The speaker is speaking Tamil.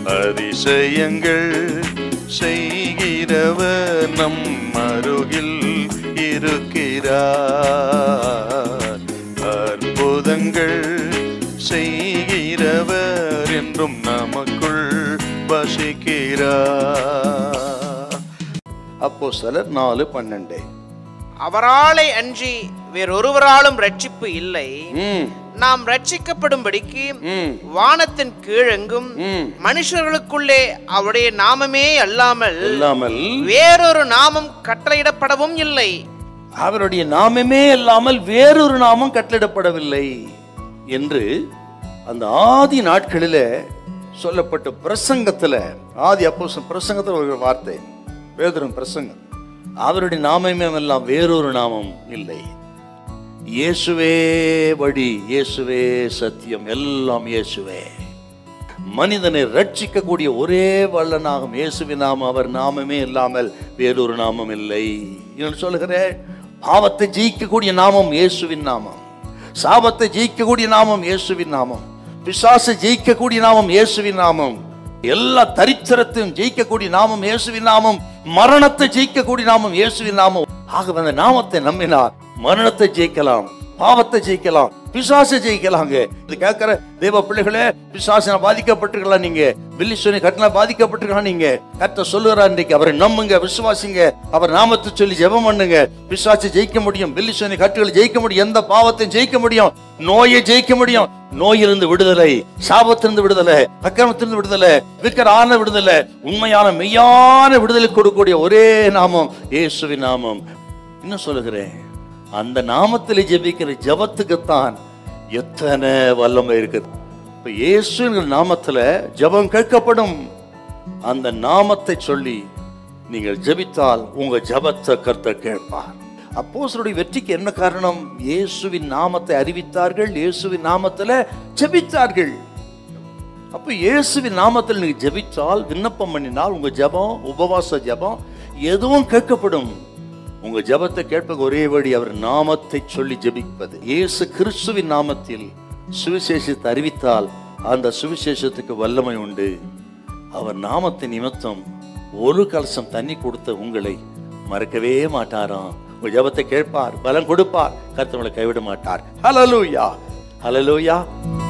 அதிசயங்கள் செய்கிறவர் நம் அருகில் இருக்கிறார். அற்புதங்கள் செய்கிறவர் என்றும் நமக்குள் வசிக்கிறார். அப்போஸ்தலர் 4:12. அவராலே அன்றி வேறொருவராலும் ரட்சிப்பு இல்லை. நாம் ரட்சிக்கப்படும்படிக்கு வானத்தின் கீழெங்கும் மனுஷர்களுக்குள்ளே அவருடைய நாமமே அல்லாமல் வேறொரு நாமம் கட்டளையிடப்படவும் இல்லை. அவருடைய நாமமே அல்லாமல் வேறொரு நாமம் கட்டளிடப்படவில்லை என்று அந்த ஆதி நாட்களில சொல்லப்பட்ட பிரசங்கத்துல, ஆதி அப்போஸ்தலர் பிரசங்கத்துல ஒரு வார்த்தை, பேதுருவின் பிரசங்கம், அவருடைய நாமமே எல்லாம் வேறொரு நாமம் இல்லை. இயேசுவே வழி, இயேசுவே சத்தியம், எல்லாம் இயேசுவே. மனிதனை ரட்சிக்கக்கூடிய ஒரே வல்லனாகும் இயேசுவின் நாமம். அவர் நாமமே இல்லாமல் வேறொரு நாமம் இல்லை என்று சொல்லுகிறேன். பாவத்தை ஜெயிக்கக்கூடிய நாமம் இயேசுவின் நாமம். சாபத்தை ஜெயிக்கக்கூடிய நாமம் இயேசுவின் நாமம். பிசாசை ஜெயிக்கக்கூடிய நாமம் இயேசுவின் நாமம். எல்லா தரித்திரத்தையும் ஜெயிக்கக்கூடிய நாமம் இயேசுவின் நாமம். மரணத்தை ஜெயிக்கக்கூடிய நாமம் இயேசுவின் நாமம். ஆக அந்த நாமத்தை நம்பினார் மரணத்தை ஜெயிக்கலாம், பாவத்தை ஜெயிக்கலாம், பிசாசை ஜெயிக்கலாங்க. இது கேட்கிற தேவ பிள்ளைகளே, பிசாசின பாதிக்கப்பட்டிருக்கலாம், நீங்க வில்லிசோனி கட்டண பாதிக்கப்பட்டிருக்கலாம், நீங்க கர்த்தர் சொல்லுகிறார் இன்றைக்கு அவரை நம்புங்க, விசுவாசிங்க, அவர் நாமத்தை சொல்லி ஜெபம் பண்ணுங்க. பிசாசை ஜெயிக்க முடியும், வில்லிசோனி கட்டுகளை ஜெயிக்க முடியும், எந்த பாவத்தையும் ஜெயிக்க முடியும், நோயை ஜெயிக்க முடியும். நோயிலிருந்து விடுதலை, சாபத்திலிருந்து விடுதலை, அக்கிரமத்திலிருந்து விடுதலை, விக்கிரான விடுதலை, உண்மையான மெய்யான விடுதலை கொடுக்கக்கூடிய ஒரே நாமம் இயேசுவின் நாமம். இன்னும் சொல்லுகிறேன், அந்த நாமத்தில் ஜெபிக்கிற ஜபத்துக்குத்தான் எத்தனை வல்லமை இருக்குது. இப்ப இயேசுங்கிற நாமத்துல ஜபம் கேட்கப்படும். அந்த நாமத்தை சொல்லி நீங்கள் ஜெபித்தால் உங்க ஜபத்தை கர்த்தர் கேட்பார். அப்போஸ்தலருடைய வெற்றிக்கு என்ன காரணம்? இயேசுவின் நாமத்தை அறிவித்தார்கள், இயேசுவின் நாமத்துல ஜெபித்தார்கள். அப்ப இயேசுவின் நாமத்தில் நீங்க ஜெபித்தால், விண்ணப்பம் பண்ணினால், உங்க ஜபம், உபவாச ஜபம் எதுவும் கேட்கப்படும். உங்க ஜபத்தை கேட்பது ஒரே வழி அவர் நாமத்தை சொல்லி ஜெபிப்பது. இயேசு கிறிஸ்துவின் நாமத்தில் சுவிசேஷத்தை அறிவித்தால் அந்த சுவிசேஷத்துக்கு வல்லமை உண்டு. அவர் நாமத்தின் நிமித்தம் ஒரு கலசம் தண்ணி கொடுத்த உங்களை மறக்கவே மாட்டாராம். உங்க ஜபத்தை கேட்பார், பலம் கொடுப்பார், கர்த்தர் உங்களை கைவிட மாட்டார். ஹல்லேலூயா, ஹல்லேலூயா.